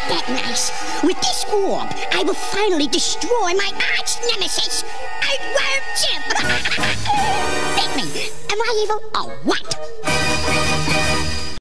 that nice. With this orb, I will finally destroy my arch nemesis, Earthworm Jim. Think me, am I evil or what?